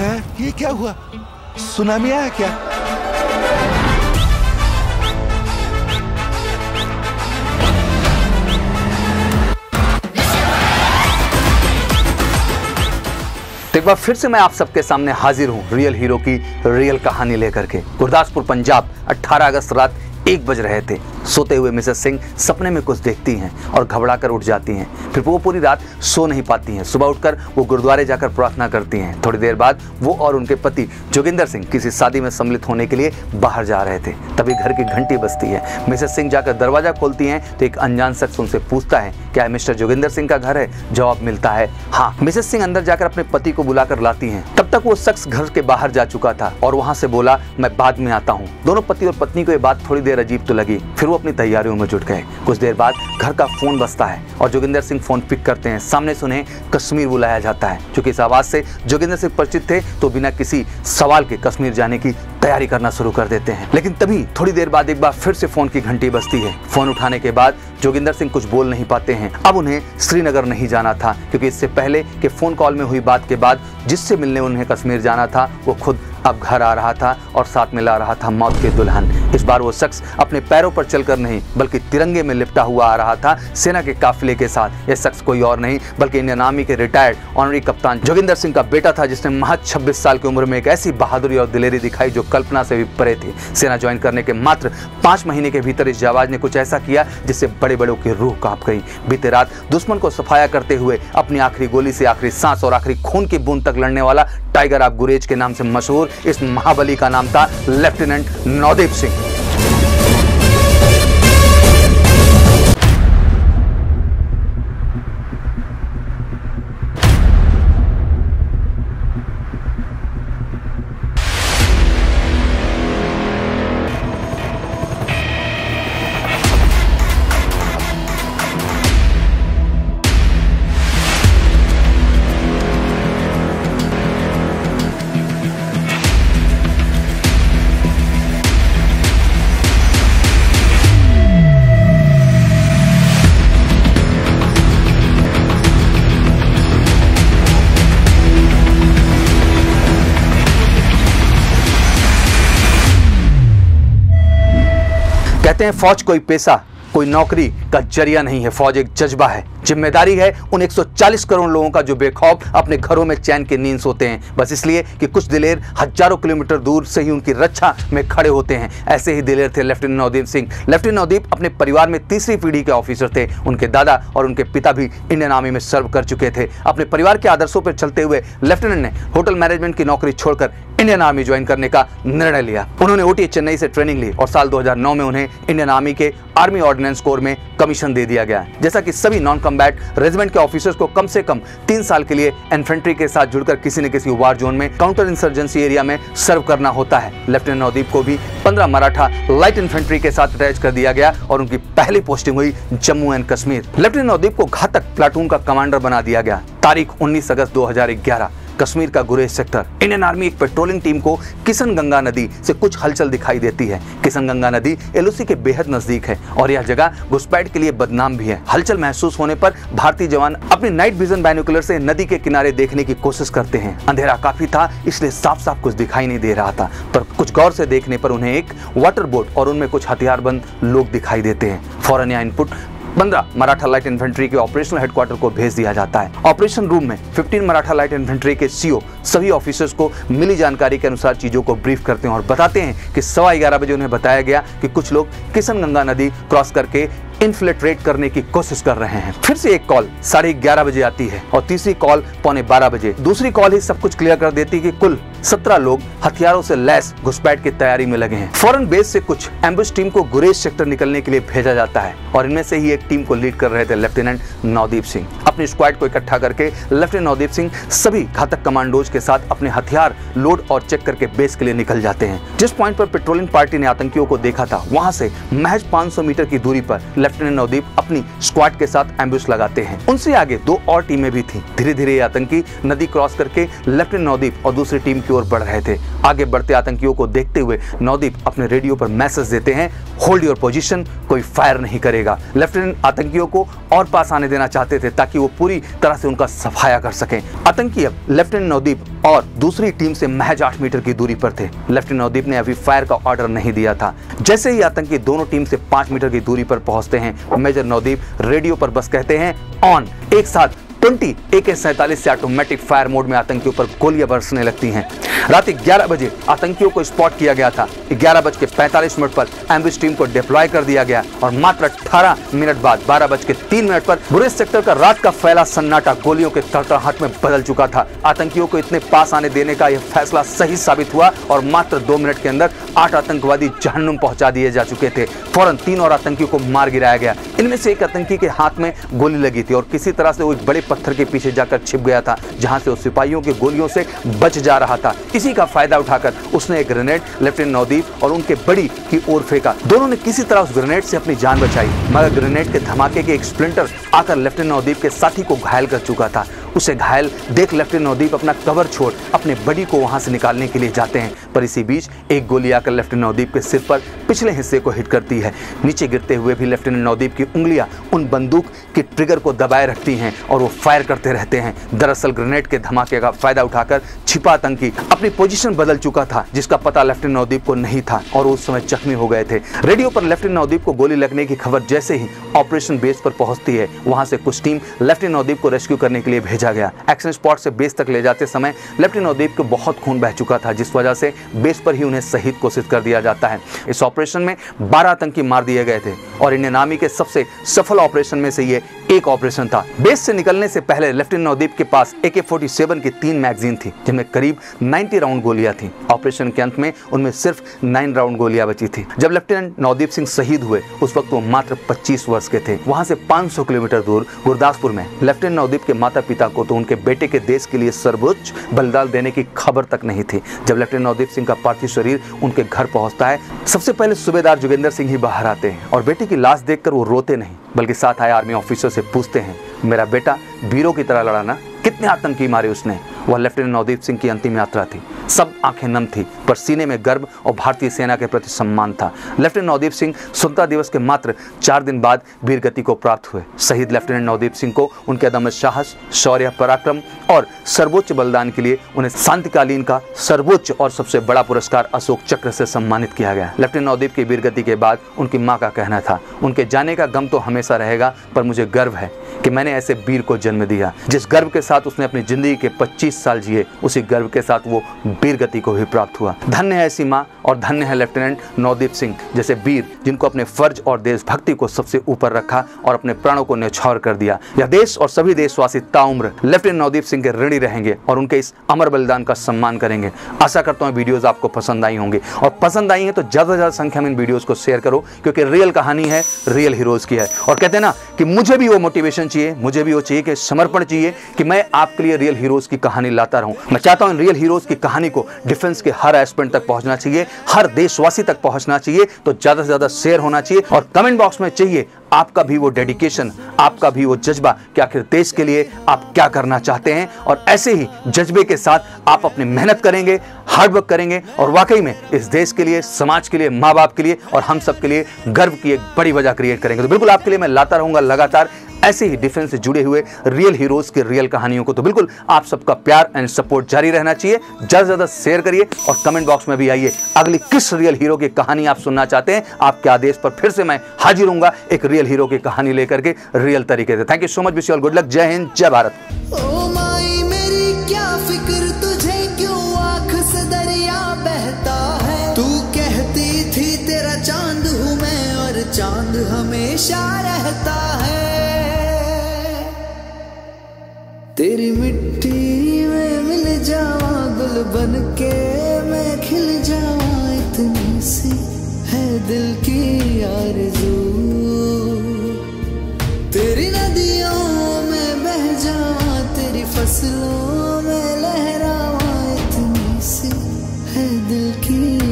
ये क्या हुआ? सुनामी आया क्या? तो एक बार फिर से मैं आप सबके सामने हाजिर हूं रियल हीरो की रियल कहानी लेकर के। गुरदासपुर पंजाब 18 अगस्त रात 1 बज रहे थे। सोते हुए मिसेस सिंह सपने में कुछ देखती हैं और घबरा कर उठ जाती हैं। फिर वो पूरी रात सो नहीं पाती हैं। सुबह उठकर वो गुरुद्वारे जाकर प्रार्थना करती हैं। थोड़ी देर बाद वो और उनके पति जोगिंदर सिंह किसी शादी में सम्मिलित होने के लिए बाहर जा रहे थे। तभी घर की घंटी बजती है। मिसेस सिंह जाकर दरवाजा खोलती हैं तो एक अनजान शख्स उनसे पूछता है, क्या मिस्टर जोगिंदर सिंह का घर है? जवाब मिलता है हाँ। मिसेस सिंह अंदर जाकर अपने पति को बुलाकर लाती हैं। तब तक वो शख्स घर के बाहर जा चुका था और वहां से बोला, मैं बाद में आता हूँ। दोनों पति और पत्नी को ये बात थोड़ी देर अजीब तो लगी। फिर वो अपनी तैयारियों में जुट गए। कुछ देर बाद घर का फोन बजता है और जोगिंदर सिंह फोन पिक करते हैं। सामने से उन्हें कश्मीर बुलाया जाता है। क्योंकि इस आवाज से जोगिंदर सिंह परिचित थे तो बिना किसी सवाल के कश्मीर जाने की तैयारी करना शुरू कर देते हैं। लेकिन तभी थोड़ी देर बाद एक बार फिर से फोन की घंटी बजती है। फोन उठाने के बाद जोगिंदर सिंह कुछ बोल नहीं पाते हैं। अब उन्हें श्रीनगर नहीं जाना था, क्योंकि इससे पहले के फोन कॉल में हुई बात के बाद जिससे मिलने उन्हें कश्मीर जाना था वो खुद अब घर आ रहा था और साथ में ला रहा था मौत के दुल्हन। इस बार वो शख्स अपने पैरों पर चलकर नहीं बल्कि तिरंगे में लिपटा हुआ आ रहा था सेना के काफिले के साथ। यह शख्स कोई और नहीं बल्कि इंडियन आर्मी के रिटायर्ड ऑनरी कप्तान जोगिंदर सिंह का बेटा था, जिसने महज 26 साल की उम्र में एक ऐसी बहादुरी और दिलेरी दिखाई जो कल्पना से भी परे थी। सेना ज्वाइन करने के मात्र 5 महीने के भीतर इस जाबाज ने कुछ ऐसा किया जिससे बड़े बड़ों की रूह कांप गई। बीते रात दुश्मन को सफाया करते हुए अपनी आखिरी गोली से आखिरी सांस और आखिरी खून की बूंद तक लड़ने वाला टाइगर ऑफ गुरेज के नाम से मशहूर इस महाबली का नाम था लेफ्टिनेंट नवदीप सिंह। कहते हैं फौज कोई पेशा, कोई नौकरी का जरिया नहीं है। फौज एक जज्बा है, जिम्मेदारी है उन 140 करोड़ लोगों का जो बेखौफ अपने घरों में चैन की नींद सोते हैं, बस इसलिए कि कुछ दिलेर हजारों किलोमीटर दूर से ही उनकी रक्षा में खड़े होते हैं। ऐसे ही दिलेर थे लेफ्टिनेंट नवदीप सिंह। लेफ्टिनेंट नवदीप अपने परिवार में तीसरी पीढ़ी के ऑफिसर थे। उनके दादा और उनके पिता भी इंडियन आर्मी में सर्व कर चुके थे। अपने परिवार के आदर्शों पर चलते हुए लेफ्टिनेंट ने होटल मैनेजमेंट की नौकरी छोड़कर इंडियन आर्मी ज्वाइन करने का निर्णय लिया। उन्होंने ओटी चेन्नई से ट्रेनिंग ली और साल 2009 में उन्हें इंडियन आर्मी के आर्मी ऑर्डिनेंस कोर में कमीशन दे दिया गया। जैसा कि सभी नॉन कम्बैट रेजिमेंट के ऑफिसर्स को कम से कम 3 साल के लिए इन्फेंट्री के साथ जुड़कर किसी न किसी वार जोन में काउंटर इंसर्जेंसी एरिया में सर्व करना होता है। लेफ्टिनेंट नवदीप को भी 15 मराठा लाइट इन्फेंट्री के साथ अटैच कर दिया गया और उनकी पहली पोस्टिंग हुई जम्मू एंड कश्मीर। लेफ्टिनेंट नवदीप को घातक प्लाटून का कमांडर बना दिया गया। तारीख 19 अगस्त 2011, कश्मीर का गुरेज सेक्टर। इंडियन आर्मी एक पेट्रोलिंग टीम को किशन गंगा नदी से कुछ हलचल दिखाई देती है। किशन गंगा नदी एलओसी के बेहद नजदीक है और यह जगह घुसपैठ के लिए बदनाम भी है। हलचल महसूस होने पर भारतीय जवान अपनी नाइट विजन बाइनोकुलर से नदी के किनारे देखने की कोशिश करते हैं। अंधेरा काफी था इसलिए साफ साफ कुछ दिखाई नहीं दे रहा था, पर कुछ गौर से देखने पर उन्हें एक वाटर बोट और उनमें कुछ हथियारबंद लोग दिखाई देते हैं। फौरन यह इनपुट 15 मराठा लाइट इन्फेंट्री के ऑपरेशनल हेडक्वार्टर को भेज दिया जाता है। ऑपरेशन रूम में 15 मराठा लाइट इन्फेंट्री के सीओ सभी ऑफिसर्स को मिली जानकारी के अनुसार चीजों को ब्रीफ करते हैं और बताते हैं कि 11:15 बजे उन्हें बताया गया कि कुछ लोग किशन गंगा नदी क्रॉस करके इन्फिल्ट्रेट करने की कोशिश कर रहे हैं। फिर से एक कॉल 11:30 बजे आती है और तीसरी कॉल 11:45 बजे। दूसरी कॉल ही सब कुछ क्लियर कर देती है कि कुल 17 लोग हथियारों से लैस घुसपैठ की तैयारी में लगे हैं। फौरन बेस से कुछ एम्बुश टीम को गुरेज सेक्टर निकलने के लिए भेजा जाता है और इनमें से ही एक टीम को लीड कर रहे थे लेफ्टिनेंट नवदीप सिंह। अपनी स्क्वाड को इकट्ठा करके लेफ्टिनेंट नवदीप सिंह सभी घातक कमांडोज के साथ अपने हथियार लोड और चेक करके बेस के लिए निकल जाते हैं। जिस पॉइंट पर पेट्रोलिंग पार्टी ने आतंकियों को देखा था वहां से महज 500 मीटर की दूरी पर लेफ्टिनेंट नवदीप अपनी स्क्वाड के साथ एम्बुश लगाते हैं। उनसे आगे 2 और टीमें भी थीं। धीरे धीरे ये आतंकी नदी क्रॉस करके लेफ्टिनेंट नवदीप और दूसरी टीम की ओर बढ़ रहे थे। आगे बढ़ते आतंकियों को देखते हुए नवदीप अपने रेडियो पर मैसेज देते हैं, होल्ड योर पोजीशन, कोई फायर नहीं करेगा। लेफ्टिनेंट आतंकियों को और पास आने देना चाहते थे ताकि वो पूरी तरह से उनका सफाया कर सकें। आतंकी अब लेफ्टिनेंट नवदीप और दूसरी टीम से महज 8 मीटर की दूरी पर थे। लेफ्टिनेंट नवदीप ने अभी फायर का ऑर्डर नहीं दिया था। जैसे ही आतंकी दोनों टीम से 5 मीटर की दूरी पर पहुंचते हैं, मेजर नवदीप रेडियो पर बस कहते हैं, ऑन। एक साथ 20 AK-47 से ऑटोमेटिक फायर मोड में आतंकियों पर गोलियां बरसने लगती हैं। रात 11 बजे आतंकियों को स्पॉट किया गया था। 11:45 पर एम्बुश टीम को डिप्लॉय कर दिया गया और मात्र 18 मिनट बाद 12:03 पर बुरेज सेक्टर का रात का फैला सन्नाटा गोलियों के तड़तड़ाहट में बदल चुका था। आतंकियों को इतने पास आने देने का यह फैसला सही साबित हुआ और मात्र 2 मिनट के अंदर 8 आतंकवादी जहन्नुम पहुंचा दिए जा चुके थे। फौरन 3 और आतंकियों को मार गिराया गया। इनमें से एक आतंकी के हाथ में गोली लगी थी और किसी तरह से वो एक बड़े पत्थर के पीछे जाकर छिप गया था, जहां से उस सिपाहियों की गोलियों से बच जा रहा था। इसी का फायदा उठाकर उसने एक ग्रेनेड लेफ्टिनेंट नवदीप और उनके बड़ी की ओर फेंका। दोनों ने किसी तरह उस ग्रेनेड से अपनी जान बचाई, मगर ग्रेनेड के धमाके के एक स्प्लिंटर आकर लेफ्टिनेंट नवदीप के साथी को घायल कर चुका था। उसे घायल देख लेफ्टिनेंट नवदीप अपना कवर छोड़ अपने बड़ी को वहां से निकालने के लिए जाते हैं, पर इसी बीच एक गोली आकर लेफ्टिनेंट नवदीप के सिर पर पिछले हिस्से को हिट करती है। नीचे गिरते हुए भी लेफ्टिनेंट नवदीप की उंगलियां उन बंदूक की ट्रिगर को दबाए रखती हैं और वो फायर करते रहते हैं। दरअसल ग्रेनेड के धमाके का फायदा उठाकर छिपा आतंकी अपनी पोजीशन बदल चुका था, जिसका पता लेफ्टिनेंट नवदीप को नहीं था और उस समय जख्मी हो गए थे। रेडियो पर लेफ्टिनेंट नवदीप को गोली लगने की खबर जैसे ही ऑपरेशन बेस पर पहुंचती है, वहां से कुछ टीम लेफ्टिनेंट नवदीप को रेस्क्यू करने के लिए भेजा गया। एक्शन स्पॉट से बेस तक ले जाते समय लेफ्टिनेंट नवदीप को बहुत खून बह चुका था, जिस वजह से बेस पर ही उन्हें शहीद घोषित कर दिया जाता है। इस ऑपरेशन में 12 आतंकी मार दिए गए थे और इंडियन आर्मी के सबसे सफल ऑपरेशन में से ये एक ऑपरेशन था। बेस से निकलने से पहले लेफ्टिनेंट नवदीप के पास AK-47 की 3 मैगजीन थी, जिनमें करीब 90 राउंड गोलियां थी। ऑपरेशन के अंत में उनमें सिर्फ 9 राउंड गोलियां बची थी। जब लेफ्टिनेंट नवदीप सिंह शहीद हुए उस वक्त वो मात्र 25 वर्ष के थे। वहां से 500 किलोमीटर दूर गुरदासपुर में लेफ्टिनेंट नवदीप के माता पिता को तो उनके बेटे के देश के लिए सर्वोच्च बलिदान देने की खबर तक नहीं थी। जब लेफ्टिनेंट नवदीप सिंह का पार्थिव शरीर उनके घर पहुंचता है, सबसे पहले सूबेदार जोगिंदर सिंह ही बाहर आते हैं और बेटे की लाश देखकर वो रोते नहीं, बल्कि साथ आए आर्मी ऑफिसर से पूछते हैं, मेरा बेटा वीरों की तरह लड़ा ना, कितने आतंकी मारे उसने। वह लेफ्टिनेंट नवदीप सिंह की अंतिम यात्रा थी। सब आंखें नम थी, पर सीने में गर्व और भारतीय सेना के प्रति सम्मान था। लेफ्टिनेंट नवदीप सिंह स्वतंत्रता दिवस के मात्र 4 दिन बाद वीर गति को प्राप्त हुए। शहीद लेफ्टिनेंट नवदीप सिंह को उनके अदम्य साहस, शौर्य, पराक्रम और सर्वोच्च बलिदान के लिए उन्हें शांतिकालीन का सर्वोच्च और सबसे बड़ा पुरस्कार अशोक चक्र से सम्मानित किया गया। लेफ्टिनेंट नवदीप की वीर गति के बाद उनकी मां का कहना था, उनके जाने का गम तो हमेशा रहेगा, पर मुझे गर्व है कि मैंने ऐसे वीर को जन्म दिया। जिस गर्व के साथ उसने अपनी जिंदगी के 25 साल जिए, उसी गर्व के साथ वो वीर गति को भी प्राप्त हुआ। धन्य है ऐसी मां और धन्य है लेफ्टिनेंट नवदीप सिंह जैसे वीर, जिनको अपने फर्ज और देशभक्ति को सबसे ऊपर रखा और अपने प्राणों को न्यौछावर कर दिया। यह देश और सभी देशवासी ताउम्र लेफ्टिनेंट नवदीप सिंह के ऋणी रहेंगे और उनके इस अमर बलिदान का सम्मान करेंगे। आशा करता हूँ वीडियोस आपको पसंद आई होंगी, और पसंद आई है तो ज्यादा से ज्यादा संख्या में इन वीडियोस को शेयर करो, क्योंकि रियल कहानी है, रियल हीरोज की है। और कहते हैं ना कि मुझे भी वो मोटिवेशन चाहिए, मुझे भी वो चाहिए कि समर्पण चाहिए कि मैं आपके लिए रियल हीरोज की कहानी लाता रहूं। मैं चाहता हूं इन रियल हीरोज की कहानी को डिफेंस के हर एस्पेक्ट तक पहुंचना चाहिए, हर देशवासी तक पहुंचना चाहिए, तो ज्यादा से ज्यादा शेयर होना चाहिए। और कमेंट बॉक्स में चाहिए आपका भी वो डेडिकेशन, आपका भी वो जज्बा कि आखिर देश के लिए आप क्या करना चाहते हैं, और ऐसे ही जज्बे के साथ आप अपनी मेहनत करेंगे, हार्डवर्क करेंगे और वाकई में इस देश के लिए, समाज के लिए, माँ बाप के लिए और हम सब के लिए गर्व की एक बड़ी वजह क्रिएट करेंगे। तो बिल्कुल आपके लिए मैं लाता रहूंगा लगातार ऐसे ही डिफेंस से जुड़े हुए रियल हीरोज के रियल कहानियों को। तो बिल्कुल आप सबका प्यार एंड सपोर्ट जारी रहना चाहिए। ज्यादा से ज्यादा शेयर करिए और कमेंट बॉक्स में भी आइए, अगली किस रियल हीरो की कहानी आप सुनना चाहते हैं। आपके आदेश पर फिर से मैं हाजिर हूंगा एक रियल हीरो की कहानी लेकर के रियल तरीके से। Thank you so much, wish you all good luck. जय हिंद, जय भारत। ओ माई मेरी क्या फिक्र तुझे, क्यों आँख से दरिया बहता है। तू कहती थी तेरा चांद हूँ मैं और चांद हमेशा रहता है। तेरी मिट्टी में मिल जावा, गुल बन के मैं खिल जावा, इतनी सी है दिल की आरज़ू। तेरी नदियों में बह जावा, तेरी फसलों में लहरावा, इतनी सी है दिल की